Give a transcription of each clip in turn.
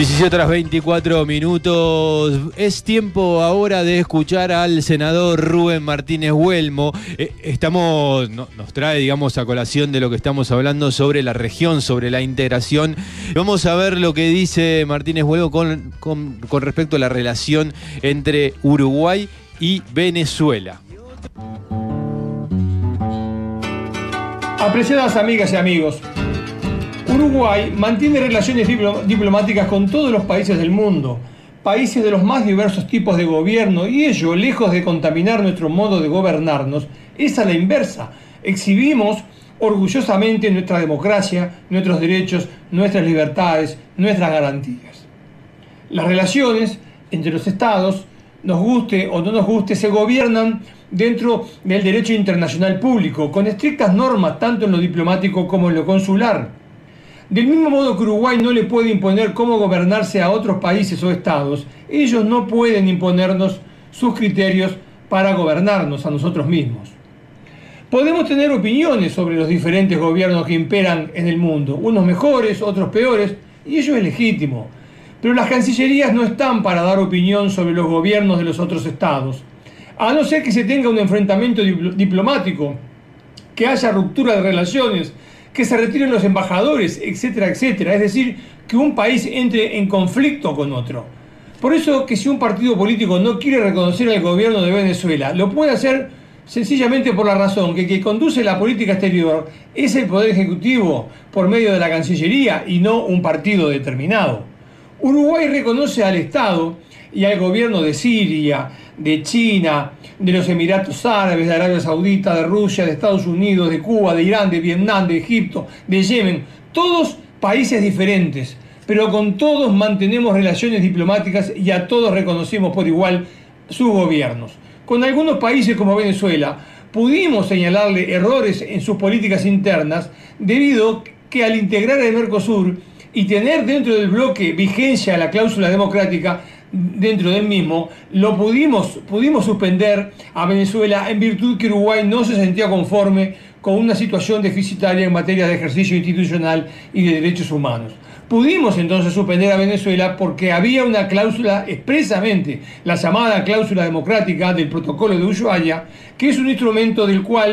17:24. Es tiempo ahora de escuchar al senador Rubén Martínez Güelmo. Nos trae, digamos, a colación de lo que estamos hablando sobre la región, sobre la integración. Vamos a ver lo que dice Martínez Güelmo con respecto a la relación entre Uruguay y Venezuela. Apreciadas amigas y amigos, Uruguay mantiene relaciones diplomáticas con todos los países del mundo, países de los más diversos tipos de gobierno, y ello, lejos de contaminar nuestro modo de gobernarnos, es a la inversa. Exhibimos orgullosamente nuestra democracia, nuestros derechos, nuestras libertades, nuestras garantías. Las relaciones entre los estados, nos guste o no nos guste, se gobiernan dentro del derecho internacional público, con estrictas normas tanto en lo diplomático como en lo consular. Del mismo modo que Uruguay no le puede imponer cómo gobernarse a otros países o estados, ellos no pueden imponernos sus criterios para gobernarnos a nosotros mismos. Podemos tener opiniones sobre los diferentes gobiernos que imperan en el mundo, unos mejores, otros peores, y ello es legítimo. Pero las cancillerías no están para dar opinión sobre los gobiernos de los otros estados, a no ser que se tenga un enfrentamiento diplomático, que haya ruptura de relaciones, que se retiren los embajadores, etcétera, etcétera. Es decir, que un país entre en conflicto con otro. Por eso que si un partido político no quiere reconocer al gobierno de Venezuela, lo puede hacer sencillamente por la razón que conduce la política exterior es el Poder Ejecutivo por medio de la Cancillería y no un partido determinado. Uruguay reconoce al Estado y al gobierno de Siria, de China, de los Emiratos Árabes, de Arabia Saudita, de Rusia, de Estados Unidos, de Cuba, de Irán, de Vietnam, de Egipto, de Yemen, todos países diferentes, pero con todos mantenemos relaciones diplomáticas y a todos reconocemos por igual sus gobiernos. Con algunos países como Venezuela pudimos señalarle errores en sus políticas internas debido que al integrar el Mercosur y tener dentro del bloque vigencia la cláusula democrática dentro del mismo, pudimos suspender a Venezuela en virtud que Uruguay no se sentía conforme con una situación deficitaria en materia de ejercicio institucional y de derechos humanos. Pudimos entonces suspender a Venezuela porque había una cláusula expresamente, la llamada cláusula democrática del Protocolo de Ushuaia, que es un instrumento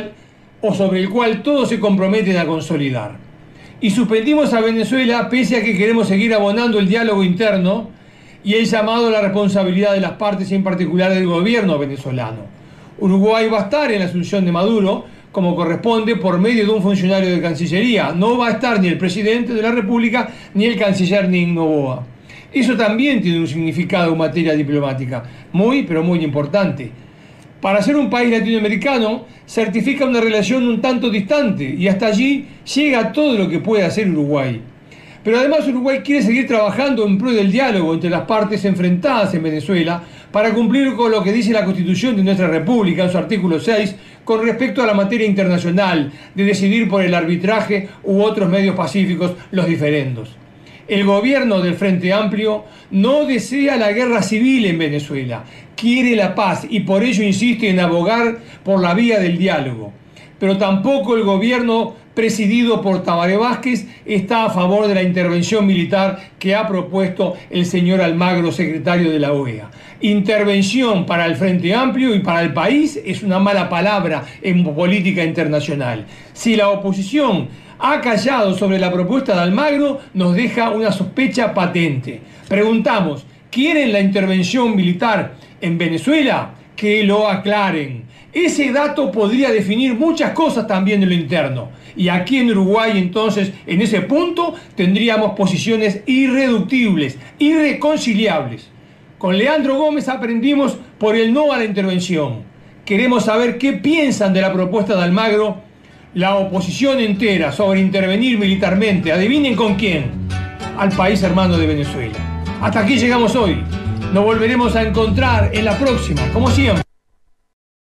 sobre el cual todos se comprometen a consolidar. Y suspendimos a Venezuela pese a que queremos seguir abonando el diálogo interno y el llamado a la responsabilidad de las partes y en particular del gobierno venezolano. Uruguay va a estar en la asunción de Maduro como corresponde por medio de un funcionario de Cancillería. No va a estar ni el presidente de la República ni el canciller Noboa. Eso también tiene un significado en materia diplomática muy, pero muy importante. Para ser un país latinoamericano certifica una relación un tanto distante y hasta allí llega todo lo que puede hacer Uruguay. Pero además Uruguay quiere seguir trabajando en pro del diálogo entre las partes enfrentadas en Venezuela para cumplir con lo que dice la Constitución de nuestra República en su artículo 6 con respecto a la materia internacional de decidir por el arbitraje u otros medios pacíficos los diferendos. El gobierno del Frente Amplio no desea la guerra civil en Venezuela, quiere la paz y por ello insiste en abogar por la vía del diálogo. Pero tampoco el gobierno presidido por Tabaré Vázquez está a favor de la intervención militar que ha propuesto el señor Almagro, secretario de la OEA. Intervención para el Frente Amplio y para el país es una mala palabra en política internacional. Si la oposición ha callado sobre la propuesta de Almagro, nos deja una sospecha patente. Preguntamos, ¿quieren la intervención militar en Venezuela? Que lo aclaren. Ese dato podría definir muchas cosas también en lo interno. Y aquí en Uruguay, entonces, en ese punto, tendríamos posiciones irreductibles, irreconciliables. Con Leandro Gómez aprendimos por el no a la intervención. Queremos saber qué piensan de la propuesta de Almagro, la oposición entera sobre intervenir militarmente. Adivinen con quién. Al país hermano de Venezuela. Hasta aquí llegamos hoy. Nos volveremos a encontrar en la próxima, como siempre.